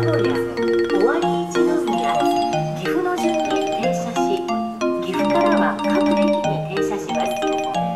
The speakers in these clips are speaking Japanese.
や尾張一宮、岐阜の順に停車し、岐阜からは各駅に停車します。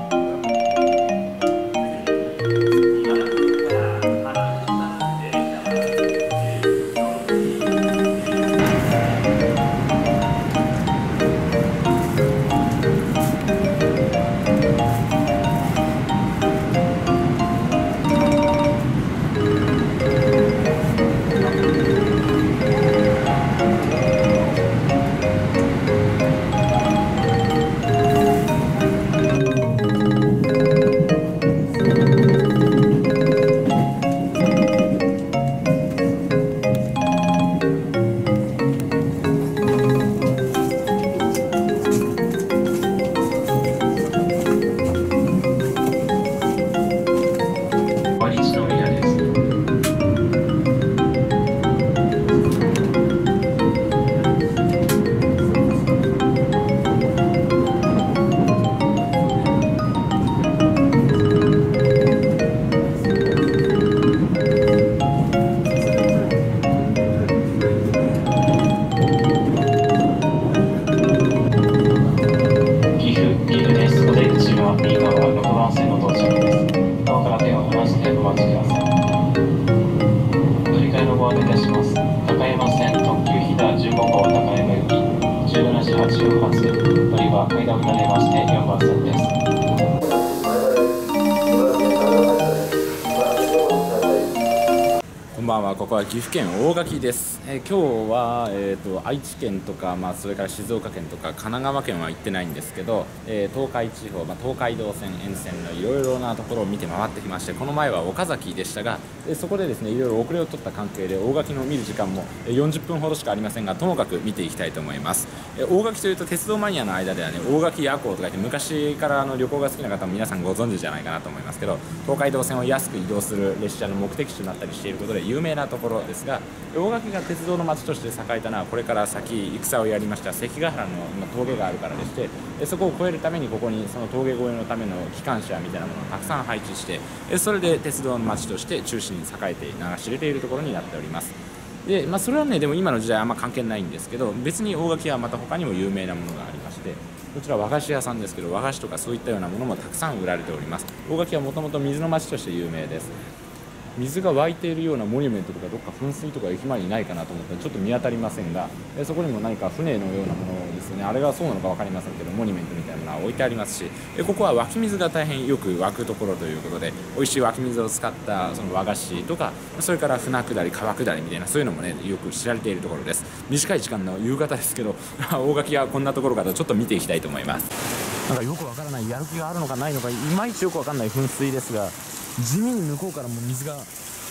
こんばんは、ここは岐阜県大垣です。今日は、愛知県とか、それから静岡県とか神奈川県は行ってないんですけど、東海地方、東海道線沿線のいろいろなところを見て回ってきまして、この前は岡崎でしたが、そこでですねいろいろ遅れを取った関係で大垣の見る時間も40分ほどしかありませんが、ともかく見ていきたいと思います。大垣というと鉄道マニアの間ではね、大垣夜行とか言って昔から旅行が好きな方も皆さんご存知じゃないかなと思いますけど、東海道線を安く移動する列車の目的地となったりしていることで有名なところですが、大垣が鉄道の街として栄えたのはこれから先戦をやりました関ヶ原の峠があるからでして、そこを越えるためにここにその峠越えのための機関車みたいなものをたくさん配置して、それで鉄道の街として中心に栄えて流し入れているところになっております。で、それはねでも今の時代あんま関係ないんですけど、別に大垣はまた他にも有名なものがありまして、こちら和菓子屋さんですけど、和菓子とかそういったようなものもたくさん売られております。大垣はもともと水の町として有名です。水が湧いているようなモニュメントとかどっか噴水とか駅前にないかなと思ったらちょっと見当たりませんが、そこにも何か船のようなものですよね、あれがそうなのか分かりませんけどモニュメントみたいなものは置いてありますし、ここは湧き水が大変よく湧くところということで、美味しい湧き水を使ったその和菓子とか、それから船下り川下りみたいなそういうのもねよく知られているところです。短い時間の夕方ですけど大垣はこんなところからちょっと見ていきたいと思います。なんかよくわからない、やる気があるのかないのかいまいちよくわかんない噴水ですが、地味に向こうからも水が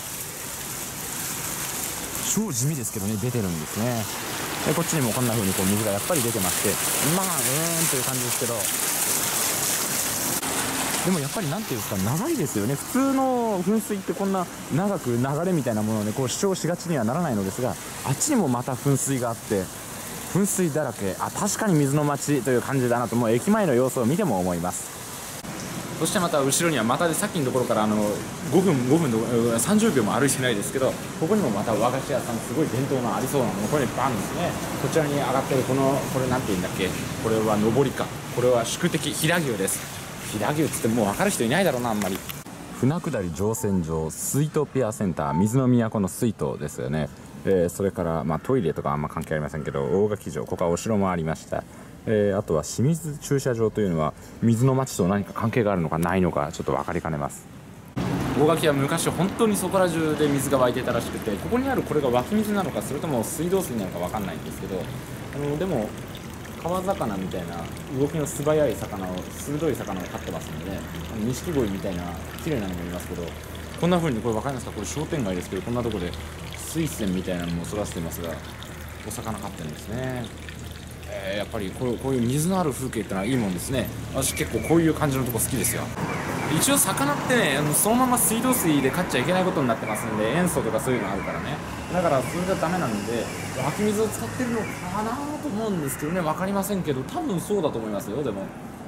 超地味ですけどね出てるんですね。でこっちにもこんな風に水がやっぱり出てまして、という感じですけど、でもやっぱりなんていうんですか、長いですよね。普通の噴水ってこんな長く流れみたいなものをね主張しがちにはならないのですが、あっちにもまた噴水があって噴水だらけ、確かに水の町という感じだなと、もう駅前の様子を見ても思います。そしてまた後ろにはまたでさっきのところから5分の30秒も歩いてないですけど、ここにもまた和菓子屋さんすごい伝統のありそうなもの、これバンですね。こちらに上がってるこれなんて言うんだっけ、これは上りか、これは宿敵飛騨牛です。飛騨牛っつってもう分かる人いないだろうな、あんまり。船下り乗船場水都ペアセンター、水の都の水都ですよね。それから、トイレとかあんま関係ありませんけど、大垣城、ここはお城もありました。あとは清水駐車場というのは水の町と何か関係があるのかないのかちょっと分かりかねます。大垣は昔本当にそこら中で水が湧いてたらしくて、ここにあるこれが湧き水なのかそれとも水道水なのか分かんないんですけど、でも川魚みたいな動きの素早い魚を鋭い魚を飼ってますので、錦鯉みたいな綺麗なのもいますけど、こんな風にこれ分かりますか、これ商店街ですけど、こんなとこで水仙みたいなのも育ててますがお魚飼ってるんですね。やっぱりこういう水のある風景ってのはいいもんですね。私結構こういう感じのとこ好きですよ。一応魚ってねそのまま水道水で飼っちゃいけないことになってますんで、塩素とかそういうのあるからね、だからそれじゃダメなんで湧き水を使ってるのかなと思うんですけどね、分かりませんけど多分そうだと思いますよ。でも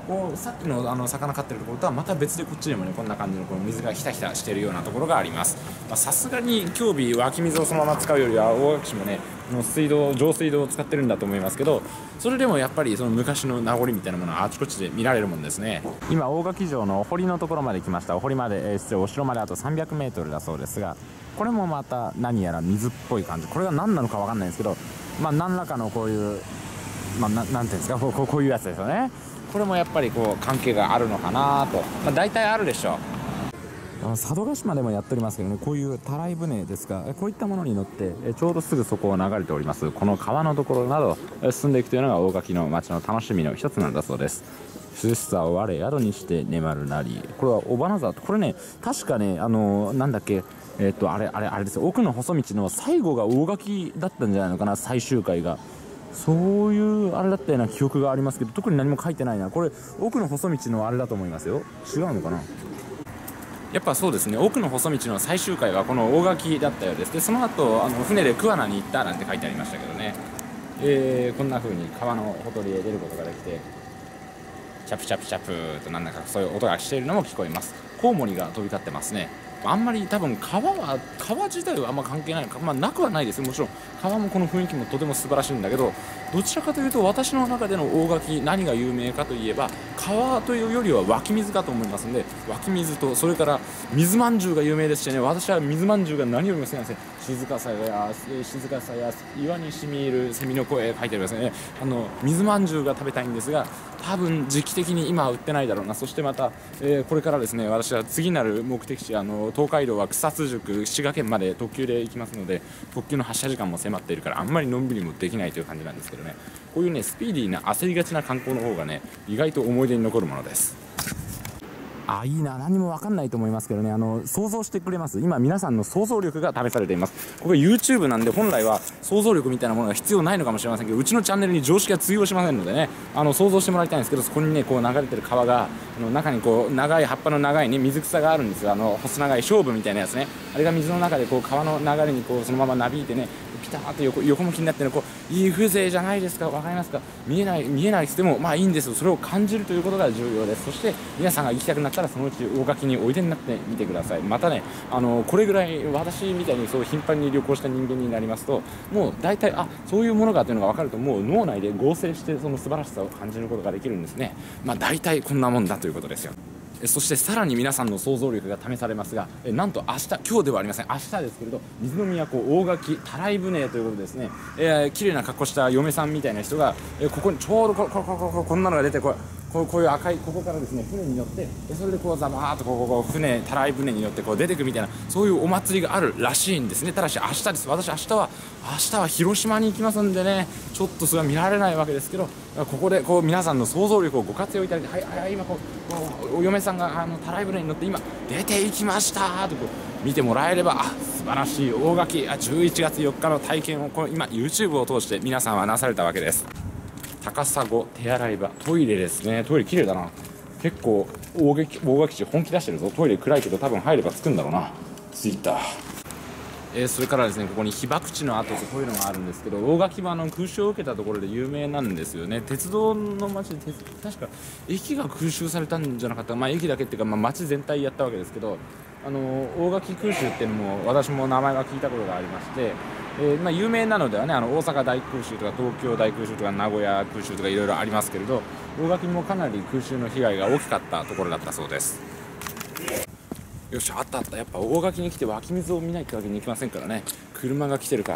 こうさっきの魚飼ってるところとはまた別でこっちでもねこんな感じのこの水がひたひたしているようなところがあります。さすがに今日湧き水をそのまま使うよりは大垣市もね上水道を使ってるんだと思いますけど、それでもやっぱりその昔の名残みたいなものはあちこちで見られるもんですね。今大垣城のお堀のところまで来ました。お堀まで、お城まであと 300m だそうですが、これもまた何やら水っぽい感じ、これが何なのか分かんないんですけど、何らかのこういうなんていうんですか、こういうやつですよね。これもやっぱりこう関係があるのかなと、大体あるでしょう。佐渡島でもやっておりますけどね、こういうたらい船ですが、こういったものに乗ってちょうどすぐそこを流れておりますこの川のところなど進んでいくというのが大垣の町の楽しみの一つなんだそうです。涼しさを我宿にして眠るなり、これは尾花沢、これね確かねなんだっけ、あれですよ、奥の細道の最後が大垣だったんじゃないのかな、最終回が。そういうあれだったような記憶がありますけど、特に何も書いてないな。これ奥の細道のあれだと思いますよ。違うのかな。やっぱそうですね、奥の細道の最終回はこの大垣だったようです。でその後船で桑名に行ったなんて書いてありましたけどね、こんな風に川のほとりへ出ることができて、チャプチャプチャプとなんだかそういう音がしているのも聞こえます。コウモリが飛び交ってますね。あんまり多分川自体はあんま関係ないのか、なくはないですよ。もちろん川もこの雰囲気もとても素晴らしいんだけど、どちらかというと私の中での大垣何が有名かといえば川というよりは湧き水かと思いますので、湧き水とそれから水まんじゅうが有名ですしね、私は水まんじゅうが何よりも好きなんですね。静かさや岩にしみ入るセミの声書いてありますね。水まんじゅうが食べたいんですが、多分時期的に今は売ってないだろうな。そしてまた、これからですね、私は次なる目的地東海道は草津宿滋賀県まで特急で行きますので、特急の発車時間も迫っているからあんまりのんびりもできないという感じなんですけどね、こういうねスピーディーな焦りがちな観光の方がね意外と思い出に残るものです。いいな、何も分かんないと思いますけどね、想像してくれます。今皆さんの想像力が試されています。ここ YouTube なんで本来は想像力みたいなものが必要ないのかもしれませんけど、うちのチャンネルに常識は通用しませんのでね、想像してもらいたいんですけど、そこにねこう流れてる川が中にこう長い葉っぱの長いね水草があるんですよ。細長い勝負みたいなやつね、あれが水の中でこう川の流れにこうそのままなびいてね、ピターっと横向きになってね、こういい風情じゃないですか。わかりますか。見えないっつってもいいんですよ。それを感じるということが重要です。そして皆さんが行きたくなったらそのうち大垣においでになってみてください。またねこれぐらい私みたいにそう頻繁に旅行した人間になりますと、もう大体そういうものかというのが分かると、もう脳内で合成してその素晴らしさを感じることができるんですね。大体こんなもんだということですよ。そしてさらに皆さんの想像力が試されますが、なんと今日ではありません、明日ですけれど、水の都大垣たらい船ということでですね、綺麗な格好した嫁さんみたいな人が、ここにちょうどこんなのが出て、こういう赤いここからですね船に乗って、それでこうザバーっと船たらい船に乗ってこう出てくみたいな、そういうお祭りがあるらしいんですね。ただし明日です。私明日は広島に行きますんでね、ちょっとそれは見られないわけですけど、ここでこう皆さんの想像力をご活用いただいて、今お嫁さんがたらい船に乗って今出て行きましたとこう見てもらえれば、素晴らしい大垣11月4日の体験を今 YouTube を通して皆さんはなされたわけです。高砂手洗い場、トイレですね。トイレ綺麗だな。結構大垣市本気出してるぞ。トイレ暗いけど多分入れば着くんだろうな。着いた。それからですね、ここに被爆地の跡とこういうのがあるんですけど、大垣は空襲を受けたところで有名なんですよね。鉄道の街で確か駅が空襲されたんじゃなかったか、駅だけっていうか、街全体やったわけですけど、大垣空襲っていうのも私も名前は聞いたことがありまして、有名なのではね、大阪大空襲とか東京大空襲とか名古屋空襲とかいろいろありますけれど、大垣もかなり空襲の被害が大きかったところだったそうです。よし、あった。やっぱ大垣に来て湧き水を見ないってわけにいきませんからね。車が来てるから。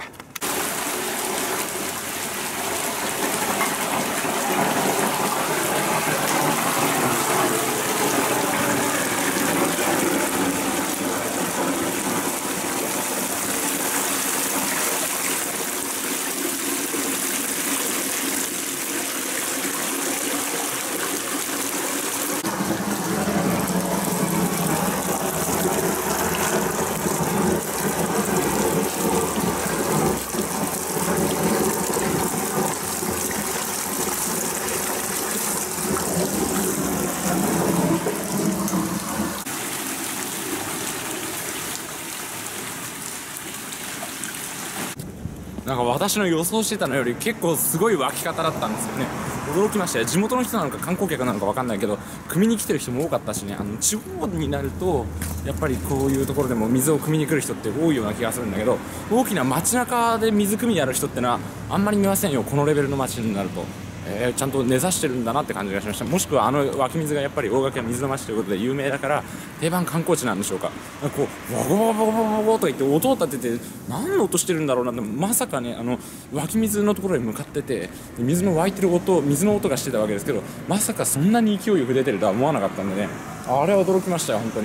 なんか私の予想してたのより結構すごい湧き方だったんですよね。驚きましたよ。地元の人なのか観光客なのか分かんないけど、汲みに来てる人も多かったしね、地方になるとやっぱりこういうところでも水を汲みに来る人って多いような気がするんだけど、大きな街中で水汲みやる人ってのはあんまり見ませんよ、このレベルの街になると。ちゃんと根ざしてるんだなって感じがしました。もしくは湧き水がやっぱり大垣は水の町ということで有名だから定番観光地なんでしょうか。こうワゴワゴワゴワゴと言って音を立てて何の音してるんだろうなって、まさかね湧き水のところに向かってて水の湧いてる音、水の音がしてたわけですけど、まさかそんなに勢いよく出てるとは思わなかったんでね、あれは驚きましたよ本当に。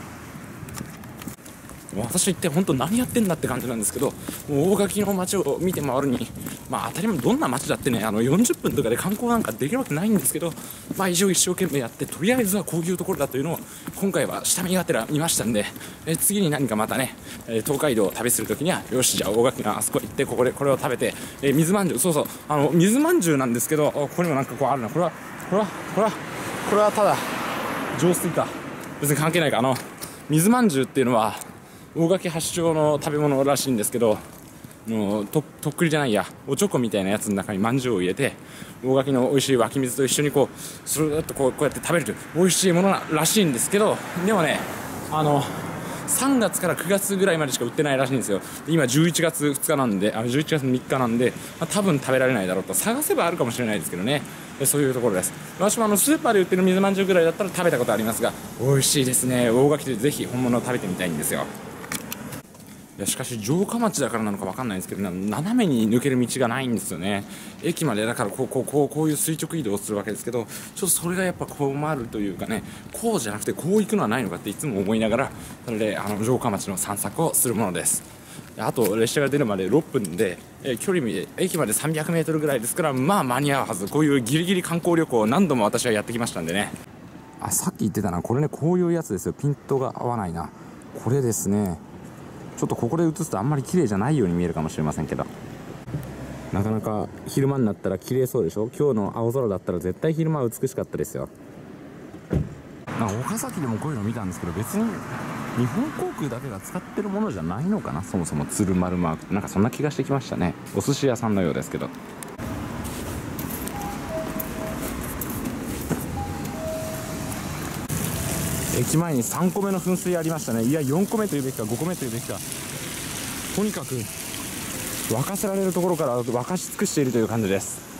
私って本当何やってんだって感じなんですけど、もう大垣の街を見て回るに、当たり前どんな街だってね40分とかで観光なんかできるわけないんですけど、一応一生懸命やって、とりあえずはこういうところだというのを今回は下見がてら見ましたんで、次に何かまたね東海道を旅するときにはよし、じゃあ大垣のあそこ行ってこれを食べて、水まんじゅう、そう水まんじゅうなんですけど、ここにもなんかこうあるな、これはただ浄水か、別に関係ないか。水まんじゅうっていうのは大垣発祥の食べ物らしいんですけど、とっくりじゃないや、おちょこみたいなやつの中にまんじゅうを入れて、大垣の美味しい湧き水と一緒にこうスルーッとこうやって食べるという美味しいものらしいんですけど、でもね3月から9月ぐらいまでしか売ってないらしいんですよ。今11月2日なんで、11月3日なんで、多分食べられないだろうと。探せばあるかもしれないですけどね、そういうところです。私もスーパーで売ってる水まんじゅうぐらいだったら食べたことありますが、美味しいですね。大垣でぜひ本物を食べてみたいんですよ。いやしかし城下町だからなのか分かんないんですけど、斜めに抜ける道がないんですよね。駅までだからこういう垂直移動をするわけですけど、ちょっとそれがやっぱ困るというかね、こうじゃなくてこう行くのはないのかっていつも思いながら、それで城下町の散策をするものです。あと列車が出るまで6分で、距離駅まで300メートルぐらいですから、間に合うはず。こういうギリギリ観光旅行を何度も私はやってきましたんでね。さっき言ってたな、これね、こういうやつですよ。ピントが合わないな、これですね。ちょっとここで映すとあんまり綺麗じゃないように見えるかもしれませんけど、なかなか昼間になったら綺麗そうでしょ。今日の青空だったら絶対昼間は美しかったですよ。岡崎でもこういうの見たんですけど、別に日本航空だけが使ってるものじゃないのかな、そもそも鶴丸マーク、なんかそんな気がしてきましたね。お寿司屋さんのようですけど。駅前に3個目の噴水ありましたね。いや4個目というべきか5個目というべきか、とにかく沸かせられるところから沸かし尽くしているという感じです。